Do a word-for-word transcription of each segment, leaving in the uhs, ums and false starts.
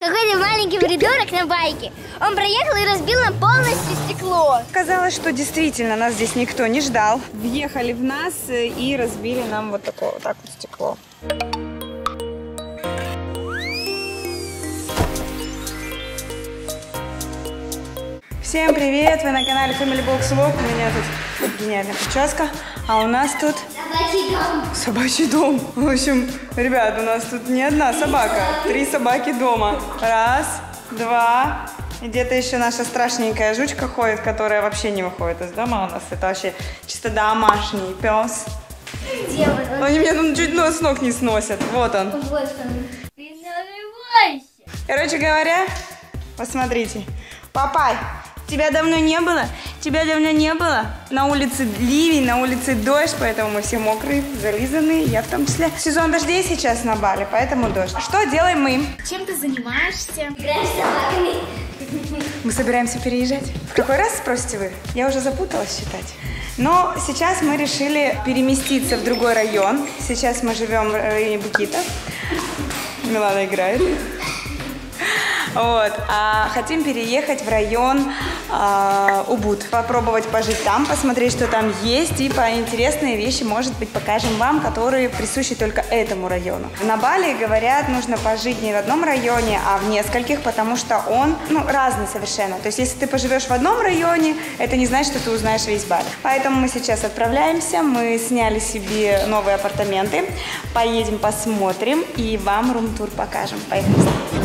Какой-то маленький придурок на байке. Он проехал и разбил нам полностью стекло. Казалось, что действительно нас здесь никто не ждал. Въехали в нас и разбили нам вот такое вот так вот стекло. Всем привет! Вы на канале Family Box Vlog. У меня тут гениальная прическа, а у нас тут собачий дом. Собачий дом. В общем, ребят, у нас тут не одна собака, три собаки дома. Раз, два. И где-то еще наша страшненькая жучка ходит, которая вообще не выходит из дома. У нас это вообще чисто домашний пес. Где он? Они меня ну, чуть с ног не сносят. Вот он. Вот он. Не нарывайся. Короче говоря, посмотрите. Папай, тебя давно не было? Тебя давно не было? На улице ливень, на улице дождь, поэтому мы все мокрые, зализанные, я в том числе. Сезон дождей сейчас на Бали, поэтому дождь. Что делаем мы? Чем ты занимаешься? Играешь с собаками. Мы собираемся переезжать. В какой раз, спросите вы? Я уже запуталась считать. Но сейчас мы решили переместиться в другой район. Сейчас мы живем в районе Букита. Милана играет. Вот, а хотим переехать в район э, Убуд, попробовать пожить там, посмотреть, что там есть, и по интересные вещи, может быть, покажем вам, которые присущи только этому району. На Бали, говорят, нужно пожить не в одном районе, а в нескольких, потому что он, ну, разный совершенно. То есть, если ты поживешь в одном районе, это не значит, что ты узнаешь весь Бали. Поэтому мы сейчас отправляемся, мы сняли себе новые апартаменты, поедем посмотрим и вам рум-тур покажем. Поехали.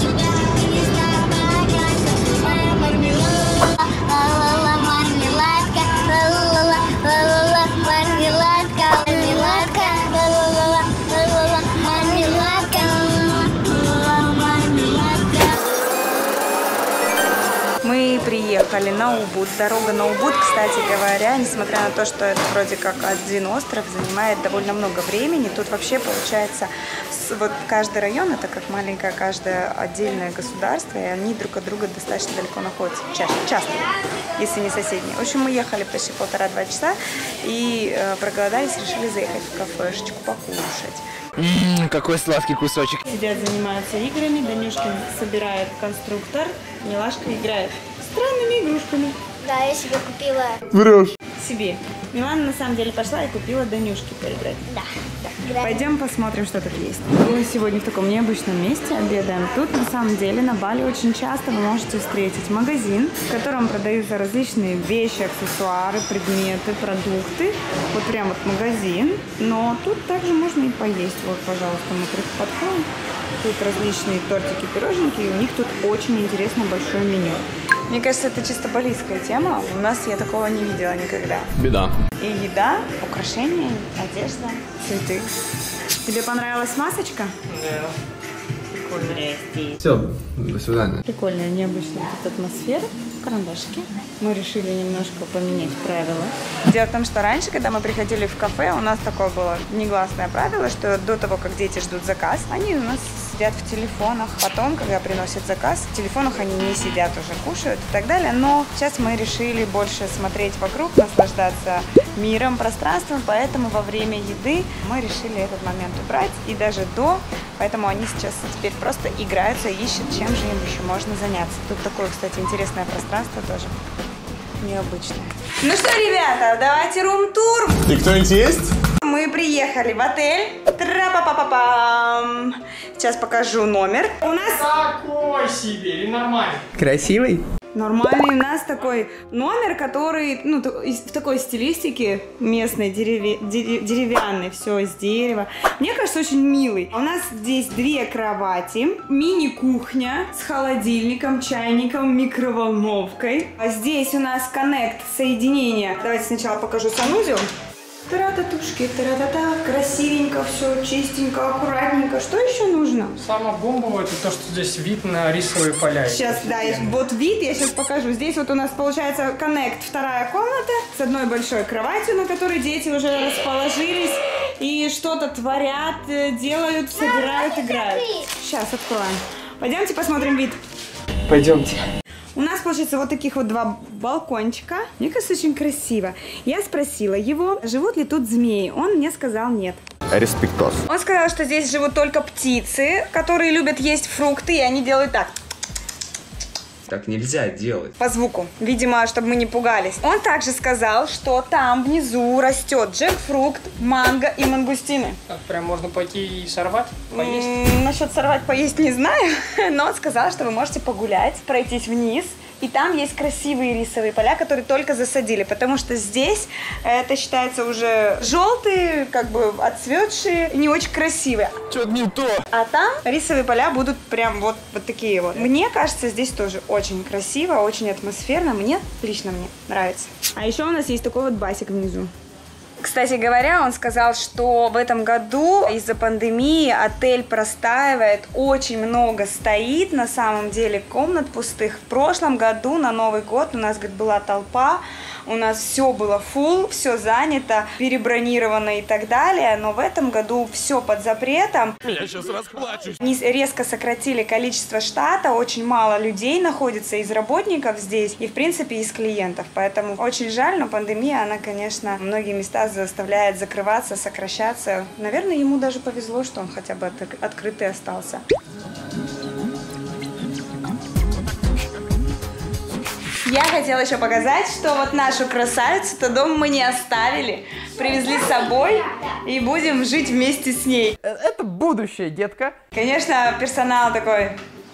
Мы приехали на Убуд. Дорога на Убуд, кстати говоря, несмотря на то, что это вроде как один остров, занимает довольно много времени. Тут вообще получается, вот каждый район, это как маленькое каждое отдельное государство, и они друг от друга достаточно далеко находятся. Часто, часто если не соседние. В общем, мы ехали почти полтора-два часа и э, проголодались, решили заехать в кафешечку покушать. Ммм, какой сладкий кусочек. Сидят, занимаются играми, Данюшкин собирает конструктор, Милашка играет странными игрушками. Да, я себе купила. Врешь. Себе. Милана на самом деле пошла и купила Данюшке поиграть. Да. Да. Пойдем посмотрим, что тут есть. Мы сегодня в таком необычном месте обедаем. Тут на самом деле на Бали очень часто вы можете встретить магазин, в котором продаются различные вещи, аксессуары, предметы, продукты. Вот прям вот магазин. Но тут также можно и поесть. Вот, пожалуйста, мы подходим. Тут различные тортики, пироженки, и у них тут очень интересно большое меню. Мне кажется, это чисто балийская тема. У нас я такого не видела никогда. Беда. И еда, украшения, одежда, цветы. Тебе понравилась масочка? Да. Прикольная. Все, до свидания. Прикольная, необычная тут атмосфера. Карандашки. Мы решили немножко поменять правила. Дело в том, что раньше, когда мы приходили в кафе, у нас такое было негласное правило, что до того, как дети ждут заказ, они у нас сидят в телефонах. Потом, когда приносят заказ, в телефонах они не сидят уже, кушают и так далее. Но сейчас мы решили больше смотреть вокруг, наслаждаться миром, пространством, поэтому во время еды мы решили этот момент убрать и даже до. Поэтому они сейчас теперь просто играются и ищут, чем же им еще можно заняться. Тут такое, кстати, интересное пространство тоже необычное. Ну что, ребята, давайте рум-тур. И кто-нибудь есть? Мы приехали в отель. Тра-па-па-па-пам. Сейчас покажу номер. У нас... Такой себе или нормальный? Красивый? Нормальный у нас такой номер, который, ну, в такой стилистике местной, дереве, деревянной, все из дерева. Мне кажется, очень милый. У нас здесь две кровати, мини-кухня с холодильником, чайником, микроволновкой. А здесь у нас коннект, соединение. Давайте сначала покажу санузел. Тара-татушки, тара-та-та, красивенько все, чистенько, аккуратненько. Что еще нужно? Самое бомбовое это то, что здесь вид на рисовые поля. Сейчас, да, я, вот вид я сейчас покажу. Здесь вот у нас получается коннект, вторая комната с одной большой кроватью, на которой дети уже расположились и что-то творят, делают, собирают, играют. Сейчас откроем. Пойдемте посмотрим вид. Пойдемте. У нас, получается, вот таких вот два балкончика. Мне кажется, очень красиво. Я спросила его, живут ли тут змеи. Он мне сказал нет. Респектос. Он сказал, что здесь живут только птицы, которые любят есть фрукты, и они делают так. Так нельзя делать. По звуку. Видимо, чтобы мы не пугались. Он также сказал, что там внизу растет джекфрукт, манго и мангустины. Так, прям можно пойти и сорвать, поесть? М-м, насчет сорвать, поесть не знаю, но он сказал, что вы можете погулять, пройтись вниз. И там есть красивые рисовые поля, которые только засадили, потому что здесь это считается уже желтые, как бы отцветшие, не очень красивые. Что-то не то. А там рисовые поля будут прям вот, вот такие вот. Мне кажется, здесь тоже очень красиво, очень атмосферно. Мне, лично мне нравится. А еще у нас есть такой вот басик внизу. Кстати говоря, он сказал, что в этом году из-за пандемии отель простаивает, очень много стоит на самом деле комнат пустых. В прошлом году на Новый год у нас, говорит, была толпа, у нас все было full, все занято, перебронировано и так далее, но в этом году все под запретом. Я сейчас расплачусь. Они резко сократили количество штата, очень мало людей находится из работников здесь и, в принципе, из клиентов. Поэтому очень жаль, но пандемия, она, конечно, многие места заставляет закрываться, сокращаться. Наверное, ему даже повезло, что он хотя бы от- открытый остался. Я хотела еще показать, что вот нашу красавицу-то дома мы не оставили, привезли с собой и будем жить вместе с ней. Это будущее, детка. Конечно, персонал такой.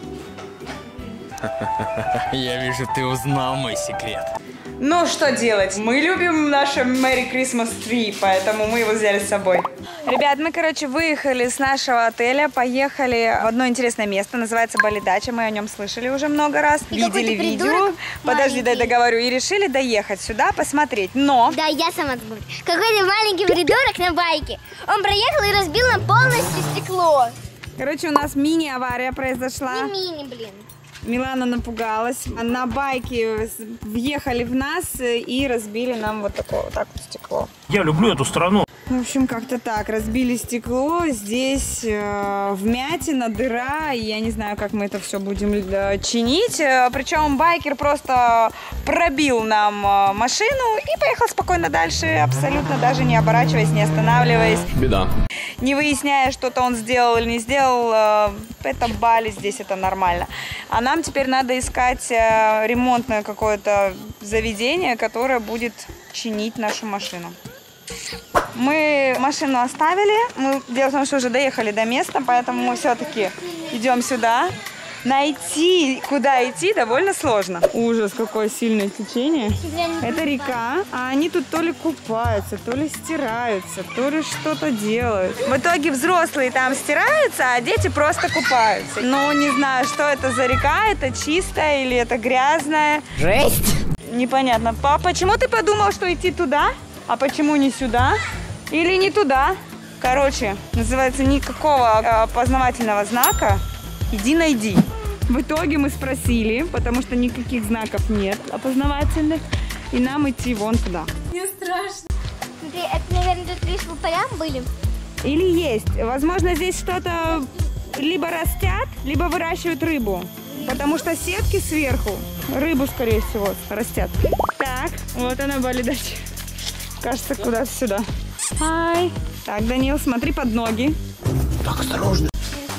Я вижу, ты узнал мой секрет. Ну, что делать? Мы любим наше Merry Christmas Tree, поэтому мы его взяли с собой. Ребят, мы, короче, выехали с нашего отеля, поехали в одно интересное место, называется Балидача, мы о нем слышали уже много раз, И видели какой-то видео. придурок Подожди, дай маленький. договорю. И решили доехать сюда, посмотреть, но... Да, я сама говорю. Какой-то маленький придурок на байке. Он проехал и разбил нам полностью стекло. Короче, у нас мини-авария произошла. Не мини, блин. Милана напугалась. На байке въехали в нас и разбили нам вот такое вот так вот стекло. Я люблю эту страну. В общем, как-то так. Разбили стекло. Здесь э, вмятина, дыра. И я не знаю, как мы это все будем э, чинить. Э, причем байкер просто пробил нам э, машину и поехал спокойно дальше, абсолютно даже не оборачиваясь, не останавливаясь. Беда. Не выясняя, что-то он сделал или не сделал, э, это Бали, здесь это нормально. А нам теперь надо искать э, ремонтное какое-то заведение, которое будет чинить нашу машину. Мы машину оставили, мы, дело в том, что уже доехали до места, поэтому мы все-таки идем сюда. Найти, куда идти, довольно сложно. Ужас, какое сильное течение. Это река, а они тут то ли купаются, то ли стираются, то ли что-то делают. В итоге взрослые там стираются, а дети просто купаются. Ну, не знаю, что это за река, это чистая или это грязная. Жесть! Непонятно. Папа, почему ты подумал, что идти туда, а почему не сюда? Или не туда? Короче, называется, никакого опознавательного знака. Иди найди. В итоге мы спросили, потому что никаких знаков нет опознавательных, и нам идти вон туда. Мне страшно. Смотри, это, наверное, тут лишь по полям были. Или есть. Возможно, здесь что-то либо растят, либо выращивают рыбу. Потому что сетки сверху рыбу, скорее всего, растят. Так, вот она, Балидача. Кажется, куда-то сюда. Ай. Так, Данил, смотри под ноги. Так, осторожно.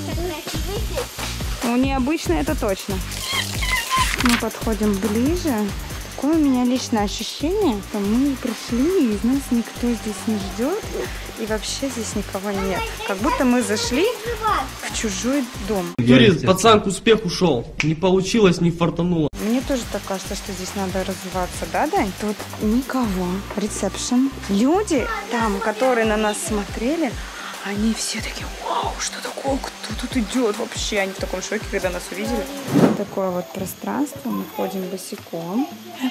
Ну, необычно это точно. Мы подходим ближе. Такое у меня личное ощущение, что мы пришли, и из нас никто здесь не ждет. И вообще здесь никого нет. Как будто мы зашли в чужой дом. Юрий, пацан к успеху шел. Не получилось, не фартануло. Мне тоже так кажется, что здесь надо развиваться, да, Дань? Тут никого. Ресепшн. Люди там, которые на нас смотрели, они все такие: вау, что такое, кто тут идет вообще? Они в таком шоке, когда нас увидели. Такое вот пространство, мы ходим босиком.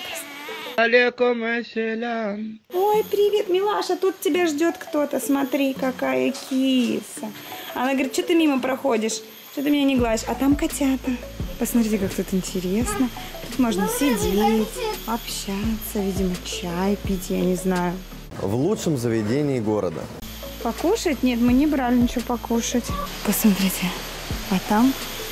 Ой, привет, милаша, тут тебя ждет кто-то, смотри, какая киса. Она говорит: что ты мимо проходишь, что ты меня не гладишь, а там котята. Посмотрите, как тут интересно. Тут можно сидеть, общаться, видимо, чай пить, я не знаю. В лучшем заведении города. Покушать? Нет, мы не брали ничего покушать. Посмотрите. А там?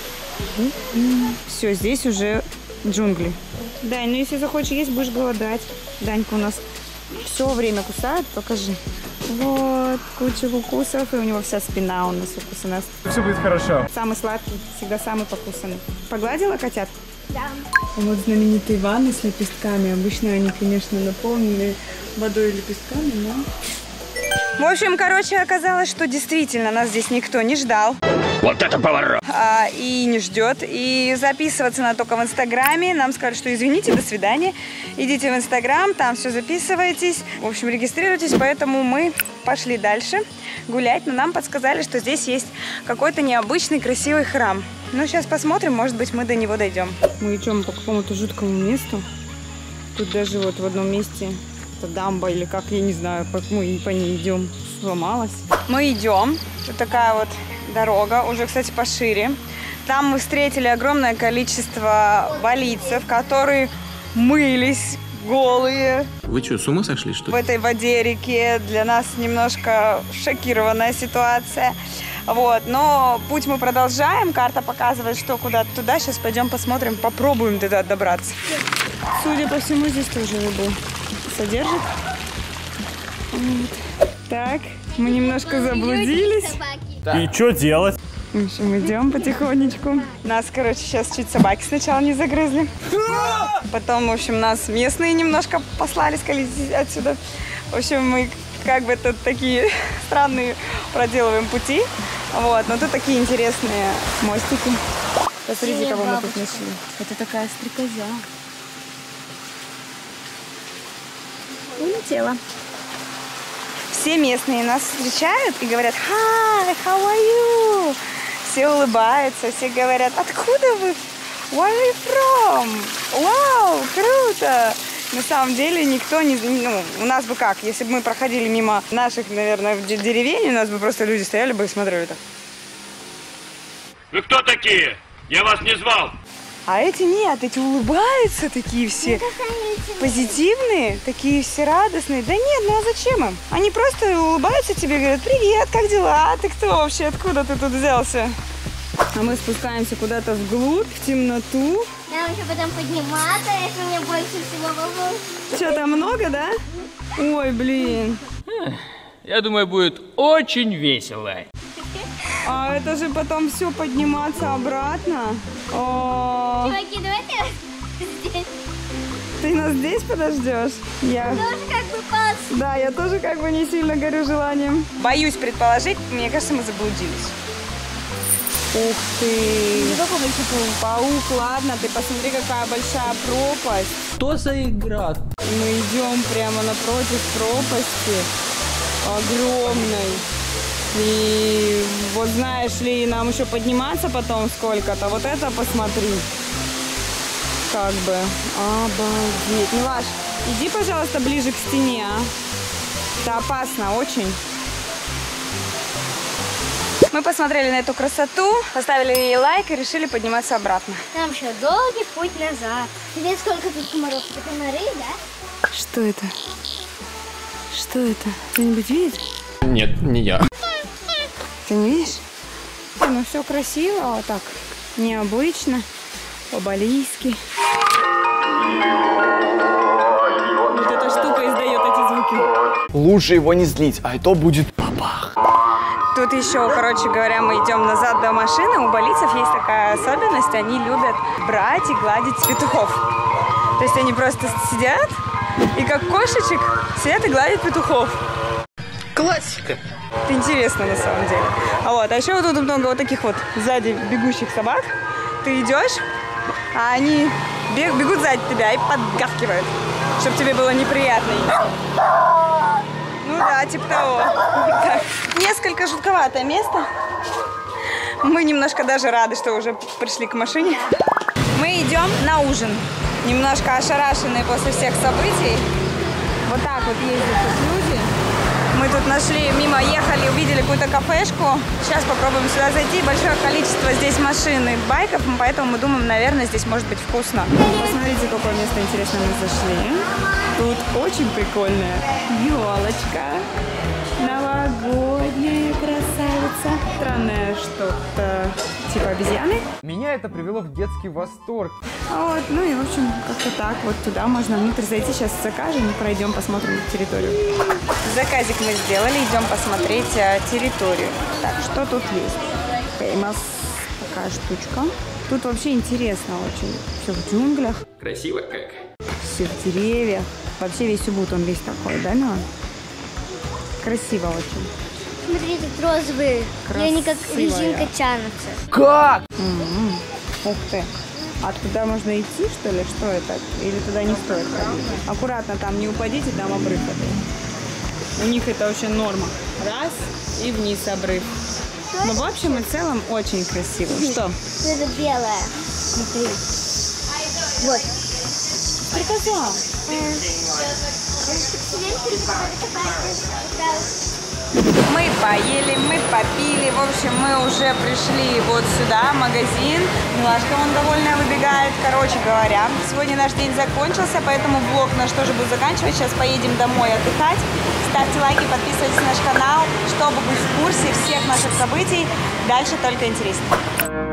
Все, здесь уже джунгли. Дань, ну если захочешь есть, будешь голодать. Данька у нас все время кусает, покажи. Вот, куча укусов, и у него вся спина у нас укусана. Все будет хорошо. Самый сладкий, всегда самый покусанный. Погладила котятку? Да. Вот знаменитые ванны с лепестками. Обычно они, конечно, наполнены водой и лепестками, но... В общем, короче, оказалось, что действительно нас здесь никто не ждал. Вот это поворот! А, и не ждет. И записываться надо только в Инстаграме. Нам сказали, что извините, до свидания. Идите в Инстаграм, там все записывайтесь. В общем, регистрируйтесь. Поэтому мы пошли дальше гулять. Но нам подсказали, что здесь есть какой-то необычный красивый храм. Ну, сейчас посмотрим, может быть, мы до него дойдем. Мы идем по какому-то жуткому месту. Тут даже вот в одном месте это дамба или как, я не знаю, мы по ней идем, сломалась. Мы идем. Вот такая вот дорога, уже, кстати, пошире. Там мы встретили огромное количество валийцев, которые мылись голые. Вы что, с ума сошли, что ли? В этой воде, реке. Для нас немножко шокированная ситуация. Вот, но путь мы продолжаем. Карта показывает, что куда-то туда. Сейчас пойдем посмотрим, попробуем туда добраться. Судя по всему, здесь тоже рыбу содержит. Вот. Так, мы немножко заблудились. И что делать? В общем, идем потихонечку. Нас, короче, сейчас чуть собаки сначала не загрызли. Потом, в общем, нас местные немножко послали, сказали отсюда. В общем, мы как бы тут такие странные проделываем пути. Вот, но тут такие интересные мостики. Посмотрите, кого мы тут нашли. Это такая стрекоза. Улетела. Все местные нас встречают и говорят «Hi, how are you?» Все улыбаются, все говорят «Откуда вы? Where are you from? Вау, круто!» На самом деле никто не... Ну, у нас бы как, если бы мы проходили мимо наших, наверное, деревень, у нас бы просто люди стояли бы и смотрели так. Вы кто такие? Я вас не звал! А эти нет, эти улыбаются такие все позитивные, такие все радостные. Да нет, ну а зачем им? Они просто улыбаются тебе, говорят: привет, как дела? Ты кто вообще? Откуда ты тут взялся? А мы спускаемся куда-то вглубь, в темноту. Нам еще потом подниматься, это мне больше всего волнует. Что-то много, да? Ой, блин. Я думаю, будет очень весело. А это же потом все подниматься обратно. О, Чуваки, давайте здесь. ты нас здесь подождешь? Я... Тоже как бы пас. Да, я тоже как бы не сильно горю желанием. Боюсь предположить, мне кажется, мы заблудились. Ух ты! Какой большой паук? Паук, ладно, ты посмотри, какая большая пропасть. Что за игра? Мы идем прямо напротив пропасти, огромной. И вот знаешь ли, нам еще подниматься потом сколько-то. Вот это посмотри. Как бы. Обалдеть. Милаш, иди, пожалуйста, ближе к стене, а. Это опасно очень. Мы посмотрели на эту красоту, поставили ей лайк и решили подниматься обратно. Нам еще долгий путь назад. Тебе сколько тут комаров? Это комары, да? Что это? Что это? Кто-нибудь видит? Нет, не я. Ты не видишь? Ну все красиво, вот так. Необычно. По-балийски. Вот эта штука издает эти звуки. Лучше его не злить, а то будет бабах. Тут еще, короче говоря, мы идем назад до машины. У балийцев есть такая особенность. Они любят брать и гладить петухов. То есть они просто сидят и как кошечек сидят и гладят петухов. Классика. Это интересно на самом деле. А вот, а еще вот тут много вот таких вот сзади бегущих собак. Ты идешь, а они бег, бегут сзади тебя и подгавкивают, чтобы тебе было неприятно. Ну да, типа того. Так. Несколько жутковатое место. Мы немножко даже рады, что уже пришли к машине. Мы идем на ужин. Немножко ошарашенные после всех событий. Вот так вот ездят тут люди. Мы тут нашли, мимо ехали, увидели какую-то кафешку. Сейчас попробуем сюда зайти. Большое количество здесь машин и байков, поэтому мы думаем, наверное, здесь может быть вкусно. Посмотрите, какое место интересное мы зашли. Тут очень прикольная елочка. Новогодняя красавица. Странное что-то типа обезьяны. Меня это привело в детский восторг. Вот, ну и в общем, как-то так. Вот туда можно внутрь зайти. Сейчас закажем, пройдем, посмотрим территорию. Заказик мы сделали, идем посмотреть а, территорию. Так, что тут есть? Famous. Такая штучка. Тут вообще интересно очень. Все в джунглях, Красиво как. все в деревьях. Вообще весь Убуд, он весь такой, да, Милан? Красиво очень. Смотри, тут розовые. И они как Красивая. резинка тянутся. Как? М-м. Ух ты. А туда можно идти, что ли? Что это? Или туда не стоит ходить? Аккуратно там, не упадите, там обрыв это. У них это вообще норма. Раз, и вниз обрыв. Ну, в общем и целом, очень красиво. Что? Это белое. Смотри. Вот. Приказала. Мы поели, мы попили. В общем, мы уже пришли вот сюда, в магазин. Милашка вон довольная выбегает. Короче говоря, сегодня наш день закончился, поэтому влог наш тоже будет заканчивать. Сейчас поедем домой отдыхать. Ставьте лайки, подписывайтесь на наш канал, чтобы быть в курсе всех наших событий. Дальше только интереснее.